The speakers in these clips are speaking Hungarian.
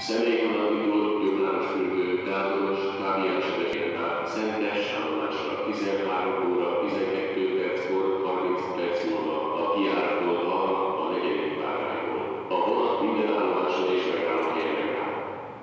Személyvonal indul Jóvárosfürdő, Gádoros, Fábiás vezérlár, Szentes állomásra 13 óra 12 perckor 30 perc múlva a kijárattól balra a 4. vágányról. A vonat minden állomáson és megállóhelyen megáll.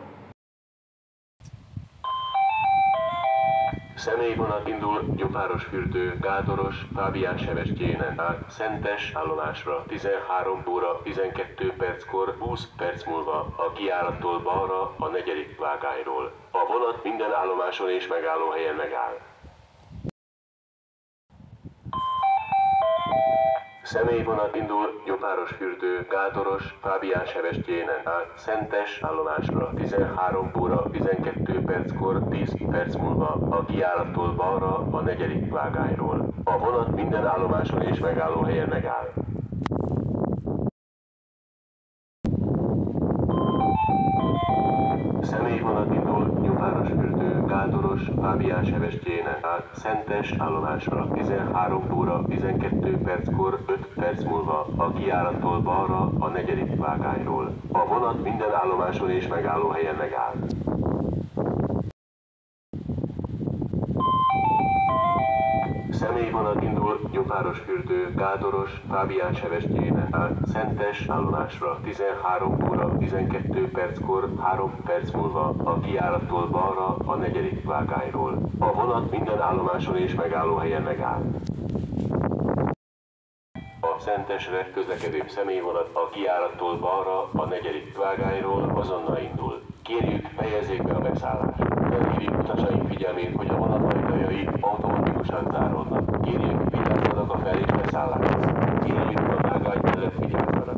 Személyvonat indul Gyopárosfürdő, Gádoros, Fábiás Sebestyénen át Szentes állomásra 13 óra 12 perckor 20 perc múlva a kijárattól balra a 4. vágányról. A vonat minden állomáson és megállóhelyen megáll. Személyvonat indul Gyopárosfürdő, Gádoros, Fábiás Sebestyénen át Szentes állomásra 13 óra 12 perckor 10 perc múlva a kijárattól balra a 4. vágányról. A vonat minden állomáson és megállóhelyen megáll. Személyvonat indul Gyopárosfürdő, Gádoros, Fábiás Sebestyénen át Szentes állomásra 13 óra 12 perckor 5 perc múlva a kijárattól balra a 4. vágányról. A vonat minden állomáson és megállóhelyen megáll. Személyvonat indul Gyopárosfürdő, Gádoros, Fábiás Sebestyénen át Szentes állomásra 13 óra 12 perckor 3 perc múlva a kijárattól balra a 4. vágányról. A vonat minden állomáson és megállóhelyen megáll. A Szentesre közlekedő személyvonat a kijárattól balra a 4. vágányról azonnal indul. Kérjük, fejezzék be a beszállást. Felhívjuk utasaink figyelmét, hogy a vonat ajtajai automatikusan záródnak. Kérjük, vigyázzanak a fel- és beszállásra. Kérjük, a vágány mellett vigyázzanak.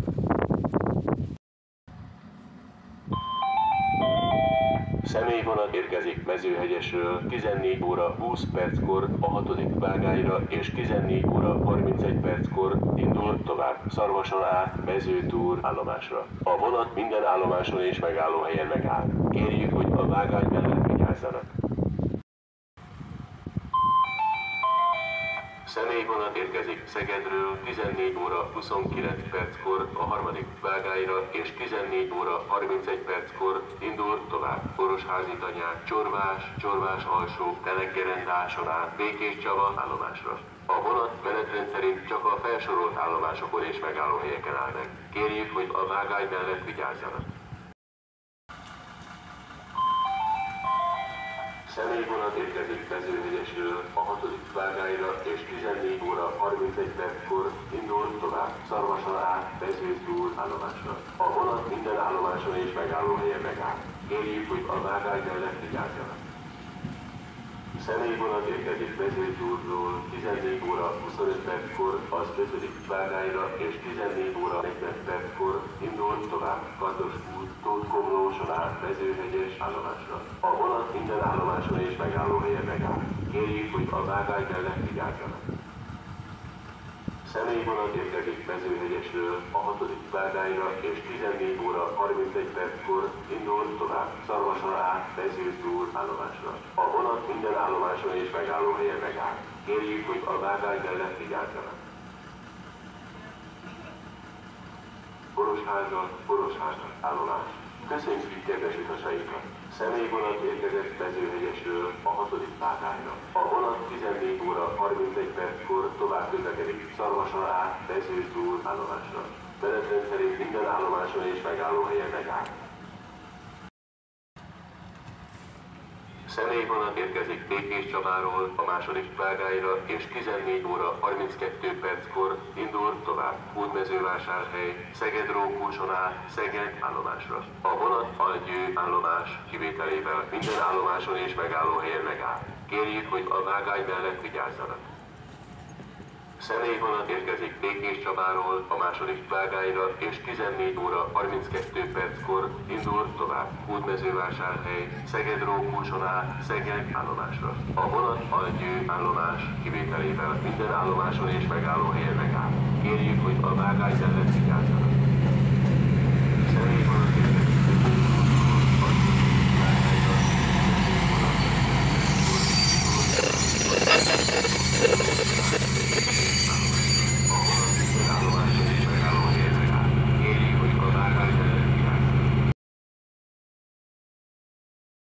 Személyvonat érkezik Mezőhegyesről 14 óra 20 perckor a 6. vágányra és 14 óra 31 perckor indul tovább Szarvason át Mezőtúr állomásra. A vonat minden állomáson és megállóhelyen megáll. Kérjük, hogy a vágány mellett vigyázzanak. Személyvonat érkezik Szegedről 14 óra 29 perckor a 3. vágányra és 14 óra 31 perckor indul tovább Orosházi-Tanyák, Csorvás, Csorvás-alsó, Teleggerendáson át Békéscsaba állomásra. A vonat menetrend szerint csak a felsorolt állomásokon és megállóhelyeken áll meg. Kérjük, hogy a vágány mellett vigyázzanak. Személyvonat érkezik Mezőhegyesről a 6. vágányra és 14 óra 31 perckor indul tovább Szarvason át Mezőtúr állomásra. A vonat minden állomáson és megállóhelyen megáll. Kérjük, hogy a vágány mellett vigyázzanak. Személyvonat érkezik Mezőtúrról 14 óra 25 perckor az 5. vágányra és 14 óra 40 perckor indul tovább Kardos út, Tóth-Komlóson át Mezőhegyes állomásra. A vonat minden állomáson és megállóhelyen megáll. Kérjük, hogy a vágány mellett vigyázzanak. Személyvonat érkezik Mezőhegyesről a 6. vágányra és 14 óra 31 perckor indul tovább Szarvason át Mezőtúr állomásra. A vonat minden állomáson és megállóhelyen megáll. Kérjük, hogy a vágány mellett vigyázzanak. Borosháza állomás. Köszönjük kedves utasainkat! Személyvonat érkezett Mezőhegyesről a 6. vágányra. A vonat 14 óra 31 perckor tovább közlekedik Szarvason át Mezőtúr állomásra. Menetrend szerint minden állomáson és megállóhelyen megáll. Személyvonat érkezik Békéscsabáról a 2. vágányra és 14 óra 32 perckor indul tovább Hódmezővásárhely, Szeged-Rókúson át Szeged állomásra. A vonat Algyő állomás kivételével minden állomáson és megállóhelyen megáll. Kérjük, hogy a vágány mellett vigyázzanak. Személyvonat érkezik Békéscsabáról a 2. vágányra és 14 óra 32 perckor indul tovább Hódmezővásárhely, Szeged-Rókúson át Szeged állomásra. A vonat Algyő állomás kivételével minden állomáson és megállóhelyen megáll. Kérjük, hogy a vágány mellett vigyázzanak.